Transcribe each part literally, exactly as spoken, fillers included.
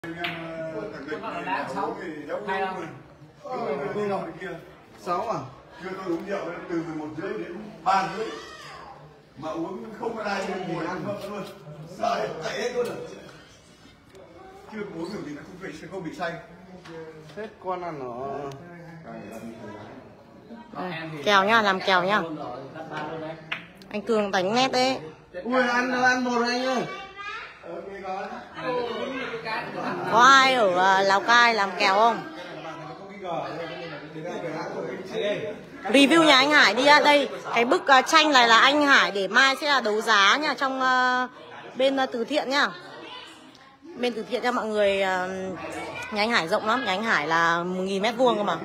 Sáu à? Chưa tôi uống rượu từ mười một rưỡi đến ba rưỡi mà uống không có ai lên ngồi ăn mỡ luôn, sợ chạy hết luôn rồi. Chưa uống được thì nó không bị sẽ không bị say. Hết con ăn nó. Kèo nha, làm kèo nha. Anh Cường đánh nét đấy. Ui ăn ăn một anh ơi. Có ai ở Lào Cai làm kèo không? Review nhà anh Hải đi ạ. Đây, cái bức uh, tranh này là anh Hải để mai sẽ là đấu giá nha, trong uh, bên uh, từ thiện nhá. Bên từ thiện cho mọi người. uh, Nhà anh Hải rộng lắm, nhà anh Hải là một nghìn mét vuông cơ mà.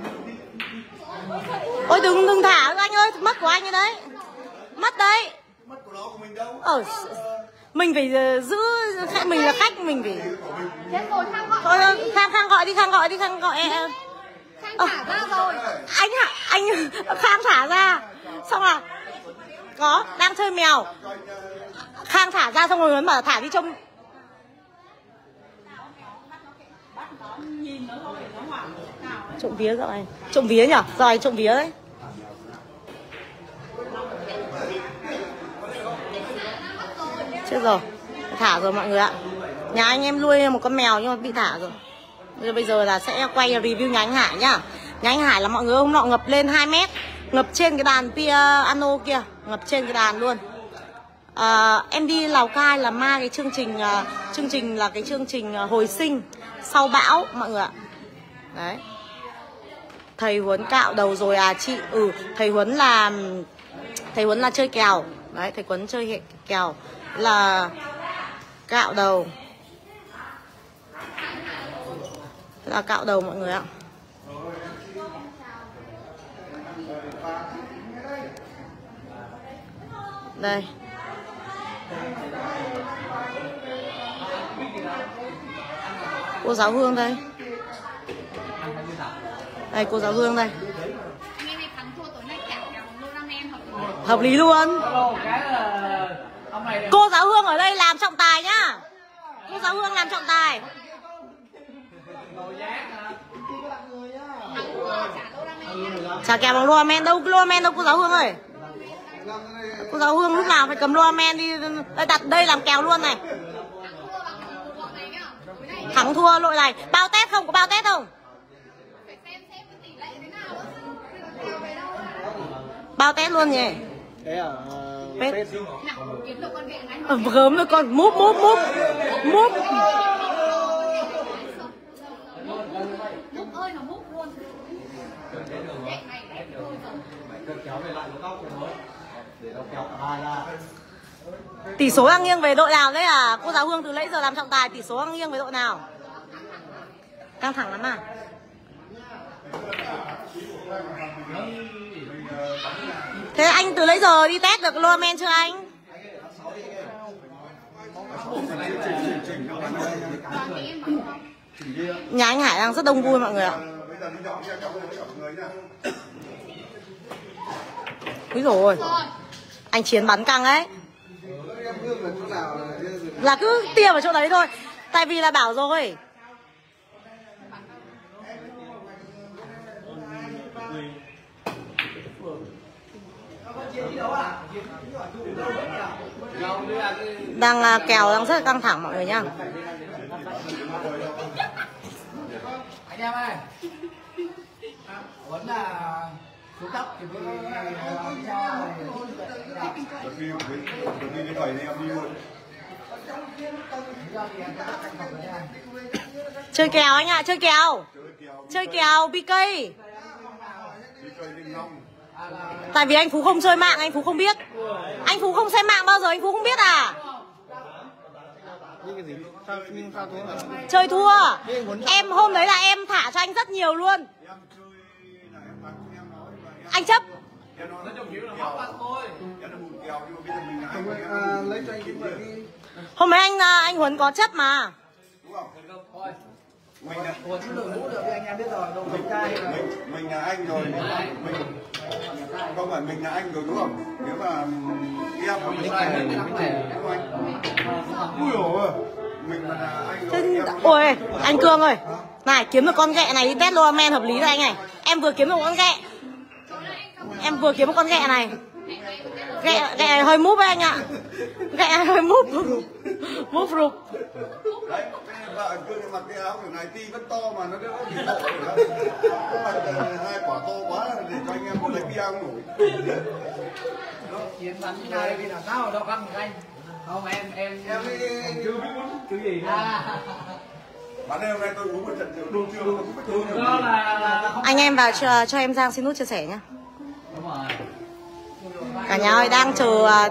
Ôi đừng đừng thả anh ơi, mất của anh ấy đấy. Mất đấy. Mất của nó của mình đâu. Ờ, mình phải uh, giữ, mình là khách, mình phải. Thôi Khang Khang gọi đi, Khang gọi đi, Khang gọi. Khang thả ra rồi. Anh hả? Anh Khang thả ra. Xong là có đang chơi mèo. Khang thả ra xong rồi Huấn bảo thả đi trông. Trộm vía rồi. Trộm vía nhỉ? Rồi trộm vía đấy. Chết rồi. Thả rồi mọi người ạ. Nhà anh em nuôi một con mèo nhưng mà bị thả rồi. Bây giờ là sẽ quay review nhà anh Hải nhá. Nhà anh Hải là mọi người hôm nọ ngập lên hai mét. Ngập trên cái đàn piano kia. Ngập trên cái đàn luôn. à, Em đi Lào Cai là ma cái chương trình uh, Chương trình là cái chương trình uh, hồi sinh sau bão mọi người ạ. Đấy. Thầy Huấn cạo đầu rồi à chị. Ừ, thầy Huấn là Thầy Huấn là chơi kèo. Đấy, thầy Huấn chơi kèo là cạo đầu. Là cạo đầu mọi người ạ. Đây. Cô giáo Hương đây. Đây cô giáo Hương đây. Hợp lý luôn. Cô giáo Hương ở đây làm trọng tài nhá. Cô giáo Hương làm trọng tài. Chả kèo bằng lô men đâu, lô men đâu cô giáo Hương ơi. Cô giáo Hương lúc nào phải cầm lô men đi. Đây, đặt đây làm kèo luôn này. Thắng thua lội này. Bao test không? Có bao test không? Bao test luôn nhỉ. Thế à? Pết. Ờ, gớm rồi con. Múp múp múp. Múp. Múp ơi nó múp luôn. Tỷ số đang nghiêng về đội nào đấy à? Cô giáo Hương từ nãy giờ làm trọng tài, tỷ số đang nghiêng về đội nào? Căng thẳng lắm à? Thế anh từ nãy giờ đi test được lô men chưa anh? Nhà anh Hải đang rất đông vui mọi người ạ. Úi dồi ôi. Anh Chiến bắn căng ấy. Là cứ tia vào chỗ đấy thôi. Tại vì là bảo rồi. Đang uh, kèo đang rất là căng thẳng mọi người nhá. Anh em ơi, vẫn là xuống tóc thì chơi kèo anh ạ, à, chơi kèo. Chơi kèo bê ca. Tại vì anh Phú không chơi mạng, anh Phú không biết. Anh Phú không xem mạng bao giờ, anh Phú không biết à? Chơi thua. Em hôm đấy là em thả cho anh rất nhiều luôn. Anh chấp. Hôm đấy anh anh Huấn có chấp mà. Mình là mình, mình là anh rồi. Mình không phải mình là anh rồi đúng không? Nếu mà em mình là anh. Ui dồi ôi. mình mà là anh Chứ... Ôi anh Cương ơi, này kiếm được con ghẹ này đi test lô men hợp lý rồi anh này. Em vừa kiếm được con ghẹ, em vừa kiếm một con ghẹ này. Ghẹ ghẹ này hơi múp ấy anh ạ. Ghẹ này hơi múp. Múp rụp. Đấy, vợ anh Cương mặc cái áo kiểu này ti vẫn to mà nó đỡ bị lộ rồi đó. Hai quả to quá để cho anh em có lấy bia không nổi. Chiến bắn này vì làm sao đâu căng anh. Không em em em chưa biết cái gì à. Bạn em hôm nay tôi uống một trận rượu đô chưa tôi cũng biết tôi Đó là, là Anh em vào cho, cho em Giang xin nút chia sẻ nhá. đúng rồi. Cả nhà ơi đang chờ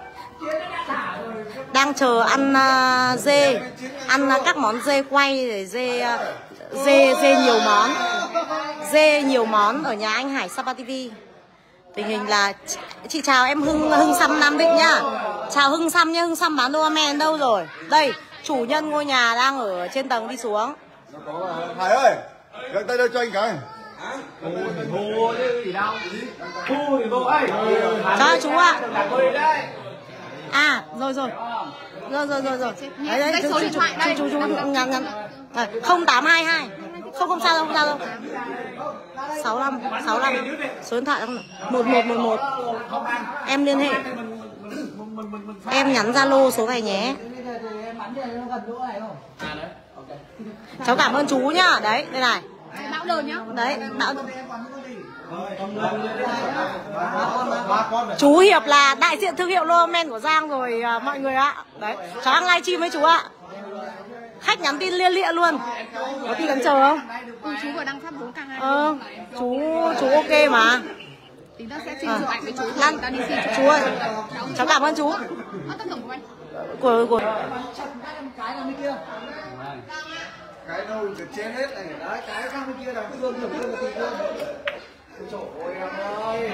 đang chờ ăn uh, dê, ăn uh, các món dê quay rồi dê uh, dê dê nhiều món, dê nhiều món ở nhà anh Hải Sapa ti vi. Tình hình là chị, chị chào em Hưng Hưng Xăm Nam Định nhá. Chào Hưng Xăm nhá, Hưng Xăm bán đô men đâu rồi? Đây, chủ nhân ngôi nhà đang ở trên tầng đi xuống. Hải ơi, găng tay đây cho anh cái. Thu chứ gì đâu. Thu thì vô ấy. Cho chú ạ. À. À, rồi rồi. Rồi rồi rồi rồi. Đấy đấy, chú chú chú chú chú nhắn nhắn. không tám hai hai. Không không sao đâu, không sao đâu. sáu lăm sáu lăm. Số điện thoại không? một một một một. Em liên hệ. Em nhắn Zalo số này nhé. Cháu cảm ơn chú nhá. Đấy, đây này. Bão lớn nhá. Đấy, bão. Chú Hiệp là đại diện thương hiệu lô men của Giang rồi à, mọi người ạ. Đấy, cháu đang livestream với chú ạ. Khách nhắn tin liên lịa luôn. Có tin nhắn chờ không? Ừ, chú vừa đăng phát bốn k hai. Ờ, chú chú ok mà. Tí nữa sẽ xin rượu ảnh với chú. Lan, Ta đi xin chú. chú ơi, cháu cảm ơn chú. Ơ, tác phẩm của anh. Của của Cái đâu thì chết hết này. Đấy, cái khác bên kia là Cương được Cương là Cương. Trời ơi em ơi.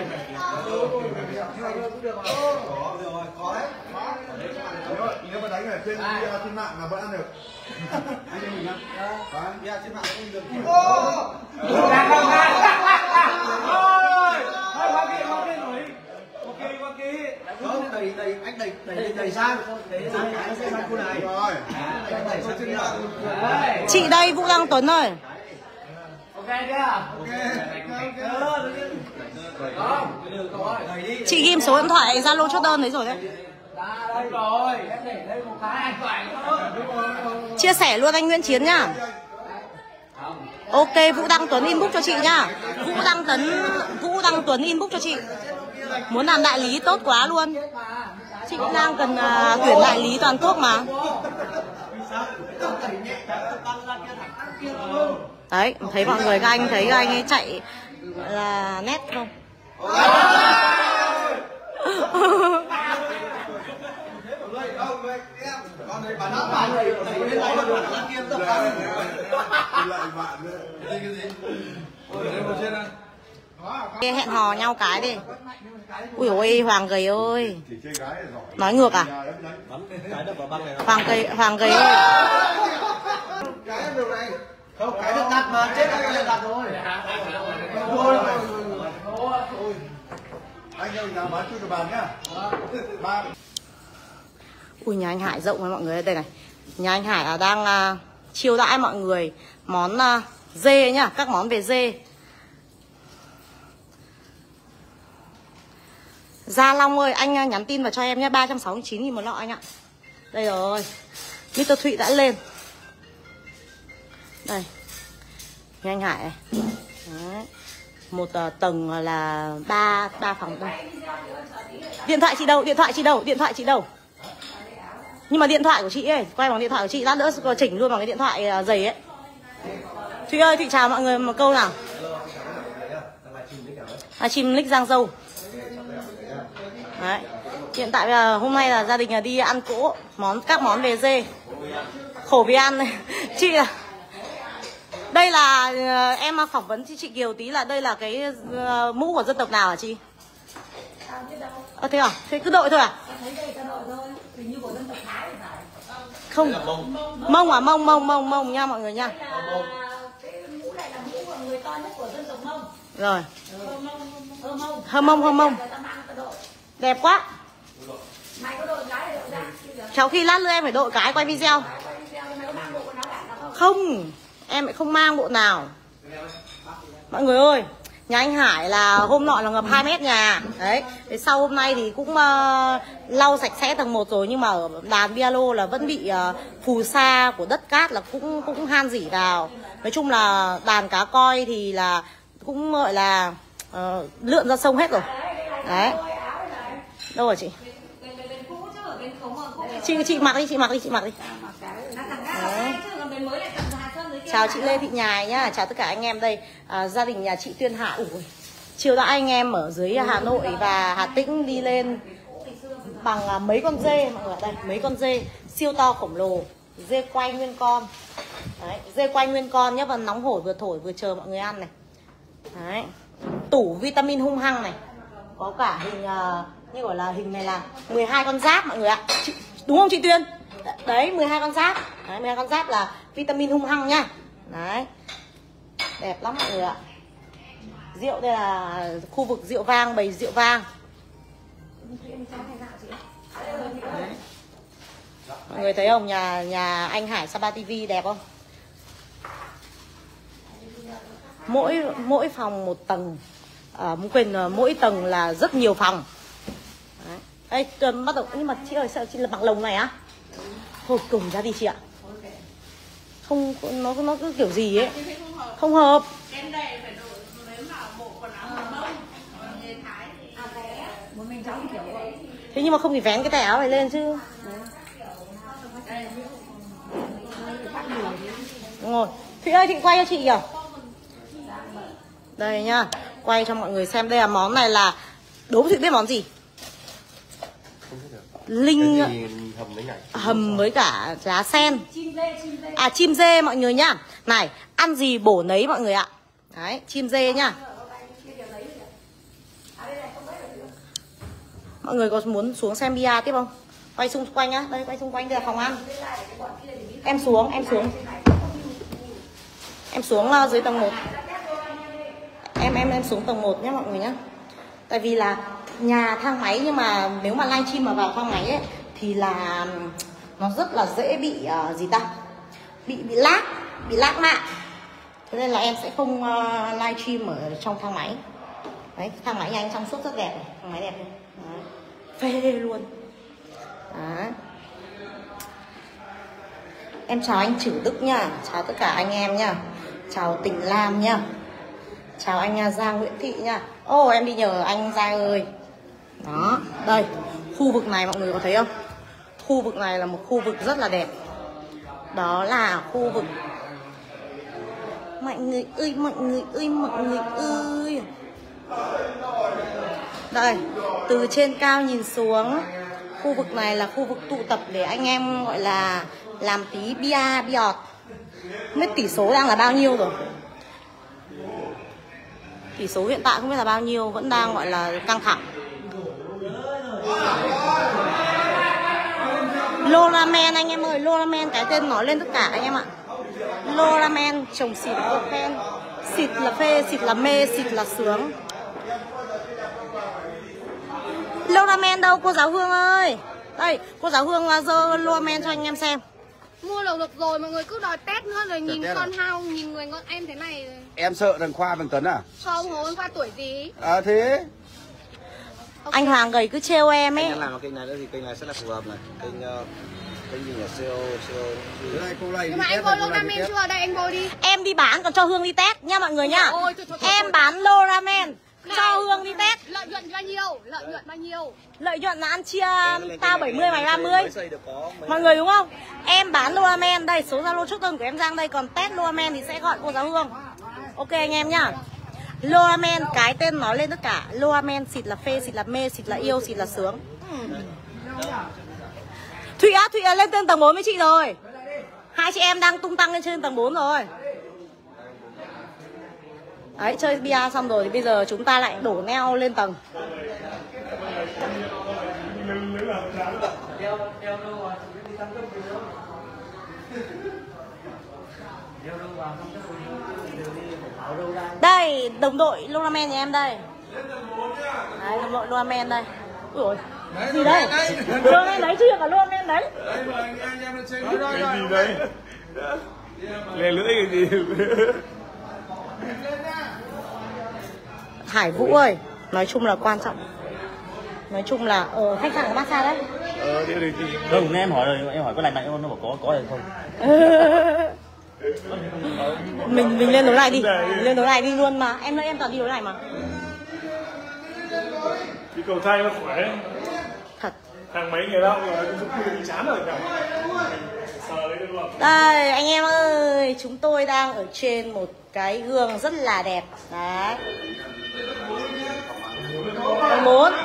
Có rồi, có đấy. Nếu mà đánh ở trên trên mạng là vẫn ăn được. Anh em mình nhá. Đấy, trên mạng không được. Đang đang đang. Ôi. Thôi qua kia qua kia rồi. Ok qua kia. Không, đẩy đẩy anh đẩy đẩy đẩy sang. Đẩy sang cái sẽ sang khu này. Rồi. Đẩy sang trên mạng. chị đây Vũ Đăng Tuấn ơi. Ok chưa? Chị ghim số điện thoại Zalo chốt đơn đấy rồi đấy. Đã đây rồi, em để đây một cái Chia sẻ luôn anh Nguyễn Chiến nhá. Ok, Vũ Đăng Tuấn inbox cho chị nhá. Vũ Đăng Tuấn Vũ Đăng Tuấn inbox cho chị. Muốn làm đại lý tốt quá luôn. Chị cũng đang cần uh, tuyển đại lý toàn quốc mà. Đấy, thấy mọi người các anh thấy các anh ấy chạy là nét không? Hẹn hò nhau cái đi. Ui ôi Hoàng gầy ơi. Nói ngược à? Hoàng gầy Hoàng gầy ơi. Cái điều này. Không, cái được đặt mà chết cái được đặt rồi. Anh ơi, nhà bán chui được bàn nhá. Ba. Ui nhà anh Hải rộng với mọi người đây này. Nhà anh Hải là đang uh, chiêu đãi mọi người món uh, dê nhá, các món về dê. Gia Long ơi, anh uh, nhắn tin vào cho em nhé, ba trăm sáu mươi chín nghìn một lọ anh ạ. Đây rồi. mít tơ Thụy đã lên. Đây. Nhà anh Hải này. Đấy. Một uh, tầng là ba ba phòng đây. Điện thoại chị đâu? Điện thoại chị đâu? Điện thoại chị đâu? Nhưng mà điện thoại của chị ấy, quay bằng điện thoại của chị, lát nữa chỉnh luôn bằng cái điện thoại uh, dày ấy. Thụy ơi, Thụy chào mọi người một câu nào. À, chim nick Giang Dâu. Đấy. Hiện tại là hôm nay là gia đình là đi ăn cỗ, món các món về dê. Khổ vì ăn này. Chị là đây là uh, em phỏng vấn chị Kiều tí là đây là cái uh, mũ của dân tộc nào hả chị? Ờ thế à? Thế cứ đội thôi à? Không. Mông à? Mông mông mông mông nha mọi người nha. Rồi. Hơ mông hơ mông. Đẹp quá. Cháu khi lát nữa em phải đội cái quay video. Không, em lại không mang bộ nào. Mọi người ơi, nhà anh Hải là hôm nọ là ngập hai mét nhà. Đấy, thế sau hôm nay thì cũng uh, lau sạch sẽ tầng một rồi. Nhưng mà ở đàn piano là vẫn bị uh, phù sa của đất cát là cũng cũng han rỉ vào. Nói chung là đàn cá coi thì là cũng gọi là uh, lượn ra sông hết rồi. Đấy. Đâu rồi chị? Chị chị mặc đi, chị mặc đi, chị mặc đi. Đấy. Chào chị Lê Thị Nhài nhá, chào tất cả anh em đây. À, gia đình nhà chị Tuyên Hạ. Ủa, chiều đã anh em ở dưới Hà Nội và Hà Tĩnh đi lên bằng à, mấy con dê mọi người. Đây, mấy con dê siêu to khổng lồ, dê quay nguyên con. Đấy, dê quay nguyên con nhá, và nóng hổi vừa thổi vừa chờ mọi người ăn này. Đấy, tủ vitamin hung hăng này. Có cả hình uh, như gọi là hình này là mười hai con giáp mọi người ạ. Chị, đúng không chị Tuyên? Đấy, mười hai con giáp. Đấy, mười hai con giáp là vitamin hung hăng nhá. Đấy. Đẹp lắm mọi người ạ. Rượu đây là khu vực rượu vang, bày rượu vang. Đấy. Mọi người thấy không? Nhà nhà anh Hải Sapa ti vi đẹp không? Mỗi mỗi phòng một tầng. À, muốn quên mỗi tầng là rất nhiều phòng. Đấy. Đây, Tuần bắt đầu, nhưng mà chị ơi sao chị là bằng lồng này á? Thôi cùng ra đi chị ạ. Không, nó nó cứ kiểu gì ấy. Không hợp. Thế nhưng mà không thì vén cái tay áo này lên chứ. Đúng rồi. Thụy ơi, Thụy quay cho chị kìa. Đây nhá, quay cho mọi người xem. Đây là món này là, đố Thụy biết món gì? Linh hầm với, hầm với cả lá sen. À, chim dê mọi người nhá. Này, ăn gì bổ nấy mọi người ạ. Đấy, chim dê nhá. Mọi người có muốn xuống xem bia tiếp không? Quay xung quanh á, đây quay xung quanh, đây là phòng ăn. Em xuống, em xuống. Em xuống uh, dưới tầng một. Em em em xuống tầng một nhé mọi người nhá. Tại vì là nhà thang máy, nhưng mà nếu mà livestream mà vào thang máy ấy thì là nó rất là dễ bị uh, gì ta? Bị bị lag, bị lag mạng. Thế nên là em sẽ không uh, livestream ở trong thang máy. Đấy, thang máy nhà anh trong suốt rất đẹp này, thang máy đẹp này. Đấy. Phê luôn. Đấy. Em chào anh Chử Đức nha, chào tất cả anh em nha. Chào Tình Lam nha. Chào anh Giang Nguyễn Thị nha. Ô, oh, em đi nhờ anh Giang ơi. Đó, đây, khu vực này mọi người có thấy không? Khu vực này là một khu vực rất là đẹp. Đó là khu vực, mọi người ơi, mọi người ơi, mọi người ơi. Đây, từ trên cao nhìn xuống, khu vực này là khu vực tụ tập để anh em gọi là làm tí bia, biọt. Không biết tỷ số đang là bao nhiêu rồi. Tỷ số hiện tại không biết là bao nhiêu, vẫn đang gọi là căng thẳng. Lolamen anh em ơi, Lolamen cái tên nói lên tất cả anh em ạ. Lolamen trồng xịt ô khen. Xịt là phê, xịt là mê, xịt là sướng. Lolamen đâu cô giáo Hương ơi? Đây, cô giáo Hương giơ Lolamen cho anh em xem. Mua lầu được rồi, mọi người cứ đòi test nữa rồi nhìn con hao, nhìn người con em thế này. Em sợ thằng Khoa thằng Tuấn à? Không, Hồ Văn Khoa tuổi gì? À thế. Okay. Anh Hoàng gầy cứ trêu em ấy. Anh làm kênh này nữa thì kênh này rất là phù hợp này. Kênh uh, kênh gì nhỉ? xê ô xê ô. Nhưng mà anh vô lô ramen chưa? Đây anh vô đi. Em đi bán còn cho Hương đi test nha mọi người nhá. Ôi, thôi, thôi, thôi, em thôi. Bán lô ramen cho Hương đi test. Lợi nhuận bao nhiêu? Lợi nhuận bao nhiêu? Lợi nhuận là ăn chia tao bảy mươi mày ba mươi. Mọi người đúng không? Em bán lô ramen, đây số Zalo chốt đơn của em Giang đây, còn test lô ramen thì sẽ gọi cô giáo Hương. Ok anh em nhá. Lô ramen cái tên nói lên tất cả. Lô ramen xịt là phê, xịt là mê, xịt là yêu, xịt là sướng. Thụy á, Thụy á, lên trên tầng bốn với chị rồi. Hai chị em đang tung tăng lên trên tầng bốn rồi. Đấy, chơi bia xong rồi thì bây giờ chúng ta lại đổ neo lên tầng. Đây, đồng đội Lolamen nhà em đây. Đấy, đồng đội Lolamen đây. Ui ôi, gì đây? Lolamen đấy chứ, cả Lolamen đấy. Cái gì đấy? Le lưỡi cái gì? Hải Vũ ơi, nói chung là quan trọng. Nói chung là ở khách sạn của massage đấy. Ờ, đi đi đi. Không, em hỏi rồi, em hỏi có lành mạnh không, nó bảo có, có hay không. mình mình lên đấu này đi, mình lên đấu này đi luôn mà. Em nói em toàn đi đấu này mà. Đi cầu thang nó khỏe. Thật. Thằng mấy người đâu rồi cũng bị chán rồi cả. Đây anh em ơi, chúng tôi đang ở trên một cái gương rất là đẹp. Đấy. Tầng bốn.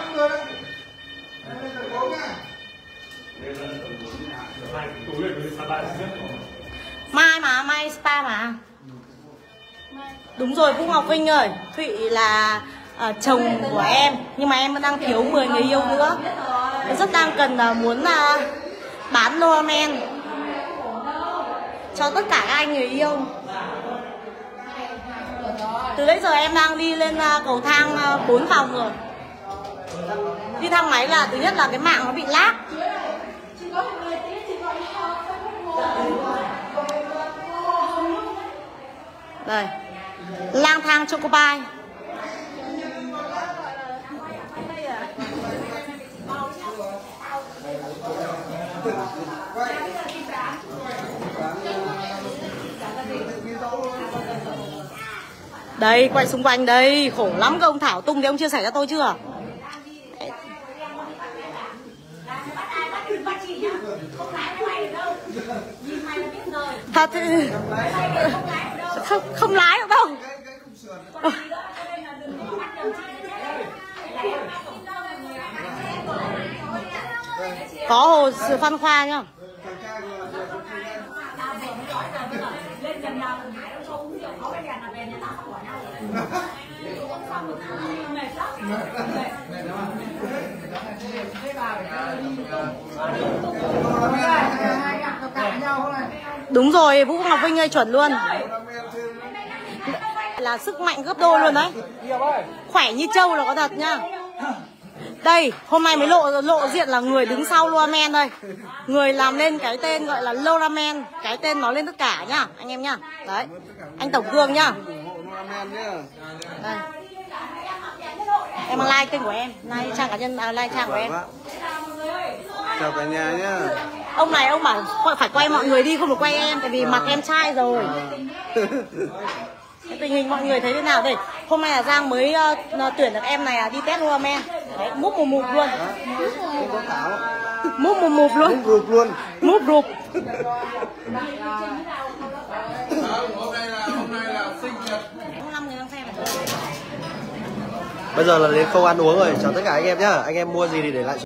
Mai mà, mai spa mà. Đúng rồi Vũ Ngọc Vinh ơi, Thụy là uh, chồng của em. Nhưng mà em vẫn đang thiếu mười người yêu nữa. Em rất đang cần uh, muốn uh, bán Loramen cho tất cả các anh người yêu. Từ nãy giờ em đang đi lên uh, cầu thang uh, bốn phòng rồi. Đi thang máy là thứ nhất là cái mạng nó bị lag. Đây, lang thang Chocobay. Đây, quay xung quanh đây, khổ lắm các ông Thảo Tung thì ông chia sẻ cho tôi chưa? Thật không, không lái được đâu. Có hồ Phan Khoa nhá. Đúng rồi, Vũ Ngọc Vinh ơi, chuẩn luôn. Là sức mạnh gấp đôi luôn đấy. Khỏe như trâu là có thật nhá. Đây, hôm nay mới lộ lộ diện là người đứng sau Loramen đây. Người làm lên cái tên gọi là Loramen, cái tên nó lên tất cả nhá, anh em nhá. Đấy. Anh Tổng Cương nhá. Đây. Em like kênh của em, like trang cá nhân, à, like trang của em. Chào cả nhà nhá. Ông này ông bảo phải quay mọi người đi, không được quay em, tại vì mặt em trai rồi. Tình hình mọi người thấy thế nào đây? Hôm nay là Giang mới uh, tuyển được em này đi test Loramen. Đấy, múp mù mụp luôn. Không có Thảo. Múp mù mụp luôn. Múp rụp luôn. Múp rụp. Hôm nay là hôm nay là sinh nhật. năm người đang xem này. Bây giờ là đến khâu ăn uống rồi. Chào tất cả anh em nhá. Anh em mua gì thì để lại